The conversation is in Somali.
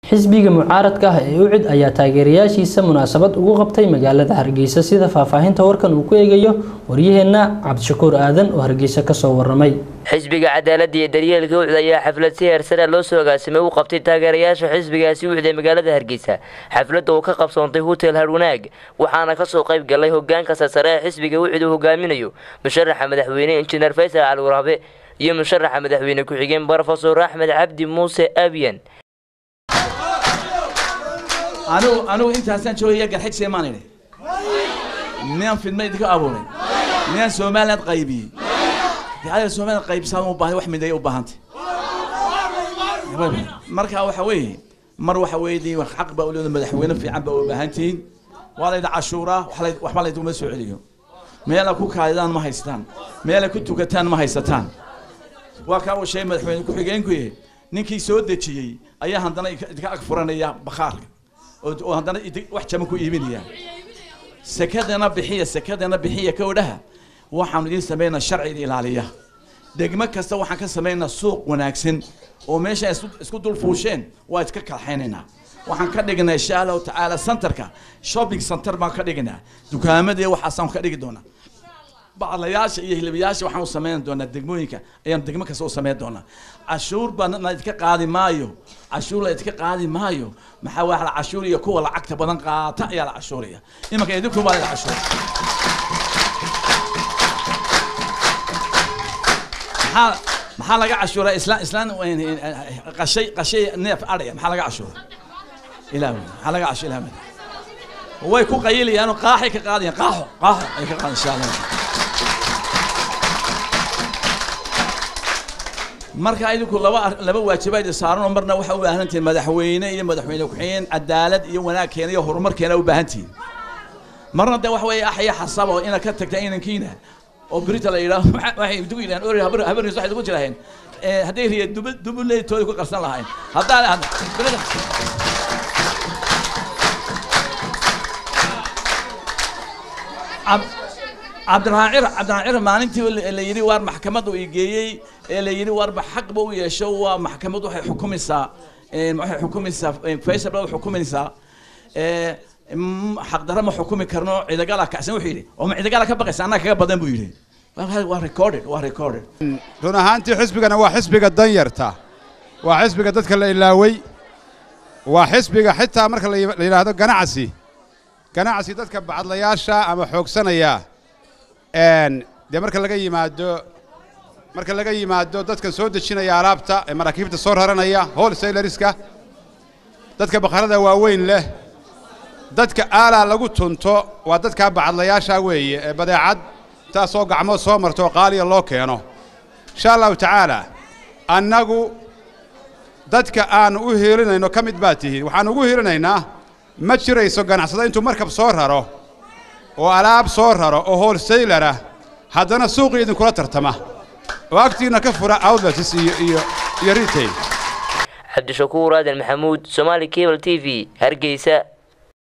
xisbiga mucaaradka ah ee UCID ayaa taageerayaashiisa munaasabad ugu qabtay magaalada Hargeysa sida faahfaahinta warkan uu ku eegayo wariyaheena Cabdishakuur Aadan oo Hargeysa ka soo waramay. xisbiga cadaaladda iyo daryeelka UCID ayaa xaflad si heersare loo soo agaasimay u qabtay taageerayaasha xisbigaasi UCID ee magaalada Hargeysa. xafladda oo ka qabsoontay Hotel Harwanaag waxaana ka soo qayb galay hoggaanka sare ee xisbiga UCID uu hogaaminayo musharaxa madaxweyne Injineer Faysal Cali Waraabe iyo musharaxa madaxweyne ku xigeen Professor Axmed Cabdi Muuse Abiyan. أنا أنت هسان شو هي قرحك سيماني لي نيان في الميت كأبوني نيان سومالات قيبي هذا سومالات قيب سامو باهي وحمد أي وباهنت مركها وحوي وحوي دي وحق بقولوا لهم مدحوين في عبا وباهنتين ولا يدع عاشوراء وحلا يدوم السعودية ميلا كوك هايدان ما هيستان ميلا كنتو كتان ما هيستان وكاو شيء مدحوين كوحيجين كويه نيكي سودة شيء أيها عندنا كأكفرنا يا بخار وهذا واحد ما كو يبينيا سكدنا بحية كودها waxaan idin sameeynaa sharci ilaaliya degmo kasta waxaan ka sameeynaa suuq wanaagsan oo meesha isku dul fuusheen waa iska kalxeenayna waxaan ka dhignaa insha Allah taala centerka shopping center baan ka dhignaa dukaamadii waxaan ka dhigi doonaa bacalayaasha iyo hilbiyaasha waxaan u sameyn doonaa degmooyinka ayaan degmo kasta u sameyn doonaa cashuur baan idinka qaadi maayo cashuur la idinka qaadi maayo maxaa wax la cashuur iyo kuwa lacagta badan qaata ayaa la cashuuriya imanka idinku baa la cashuur maxaa laga cashuura islaan qashay neef ariya maxaa laga cashuura ilaahay maxaa laga cashuura ilaahay way ku qayliyaano qaaxi ka qaadiyaan qaaxo ay ka qaadaan insha Allah marka idinku laba waajibaad saaran marna waxa u baahantiin madaxweyne iyo madaxweyne ku xigeen cadaalad iyo wanaagkeena iyo horumarkeena u baahantiin marna waxa way axya xasabo ina ka tagta inankiina oo بريت la yiraahdo waxay idu yiraan oo habarniis waxay ugu jiraan haday riyo dubulay tooy ku qarsan lahayn hadaa عبد maalintii la yiri war maxkamadu ay geeyay la yiri war xaq buu yeesho waa maxkamadu waxay xukumaysaa Faysal baa xukumaysaa حق درما حكومي كرنو إذا قال كأسن وحيدي وما إذا قال كبقى أنا كبدن بيجي وهذا دون هانتي حسبك أنا وحسبك الدنيرتا وحسبك دتك الإلاوي وحسبك حتى مركل اللي هذا قناعسي دتك بعض لياشة أما حوك سنة يا إن ده مركل لقي مادو دتك سود الشنا يا رابطة مراكب تصور هرنا يا هول سيل ريسكا دتك بقرة واوين له dadka aala lagu tunto waa dadka bacadlayaasha weeye badeecad taasoo gacmo soo marto qaaliya loo keeno insha Allah taala annagu dadka aan u heelinayno kamid baatihiin waxaan ugu heelinaynaa ma jirayso ganacsada intuu markab soo raro oo alaab soo raro oo wholesaler ah haddana suuqii idin kula tartama waqtiina ka fura outlets iyo retail Cabdishakuur Aadan Maxamuud Somali Cable TV Hargeysa